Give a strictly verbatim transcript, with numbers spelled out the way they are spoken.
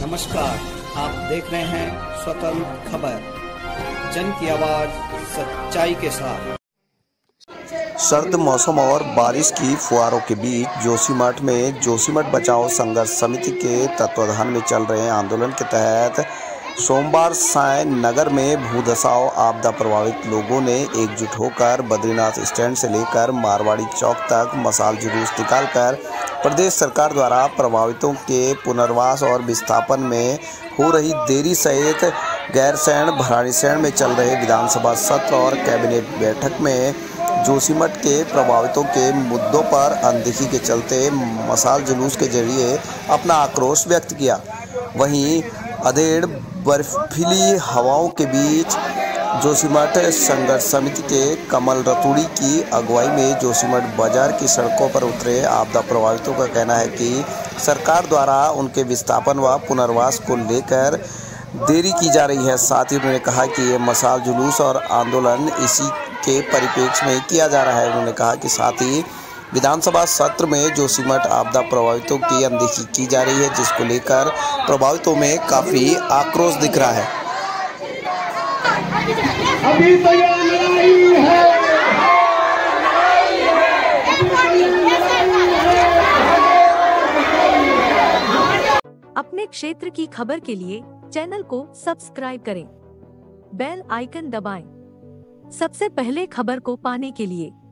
नमस्कार, आप देख रहे हैं स्वतंत्र खबर, जन की आवाज सच्चाई के साथ। सर्द मौसम और बारिश की फुहारों के बीच जोशीमठ में जोशीमठ बचाओ संघर्ष समिति के तत्वाधान में चल रहे आंदोलन के तहत सोमवार साय नगर में भूधसाव आपदा प्रभावित लोगों ने एकजुट होकर बद्रीनाथ स्टैंड से लेकर मारवाड़ी चौक तक मशाल जुलूस निकालकर प्रदेश सरकार द्वारा प्रभावितों के पुनर्वास और विस्थापन में हो रही देरी सहित गैरसैंण भराड़ीसैंण में चल रहे विधानसभा सत्र और कैबिनेट बैठक में जोशीमठ के प्रभावितों के मुद्दों पर अनदेखी के चलते मशाल जुलूस के जरिए अपना आक्रोश व्यक्त किया। वहीं अधेड़ बर्फीली हवाओं के बीच जोशीमठ संघर्ष समिति के कमल रतूड़ी की अगुवाई में जोशीमठ बाजार की सड़कों पर उतरे आपदा प्रभावितों का कहना है कि सरकार द्वारा उनके विस्थापन व पुनर्वास को लेकर देरी की जा रही है। साथ ही उन्होंने कहा कि ये मशाल जुलूस और आंदोलन इसी के परिप्रेक्ष्य में किया जा रहा है। उन्होंने कहा कि साथ ही विधानसभा सत्र में जोशीमठ आपदा प्रभावितों की अनदेखी की जा रही है, जिसको लेकर प्रभावितों में काफी आक्रोश दिख रहा है। अभी तो ये लड़ाई है, अपने क्षेत्र की खबर के लिए चैनल को सब्सक्राइब करें, बेल आइकन दबाएं, सबसे पहले खबर को पाने के लिए।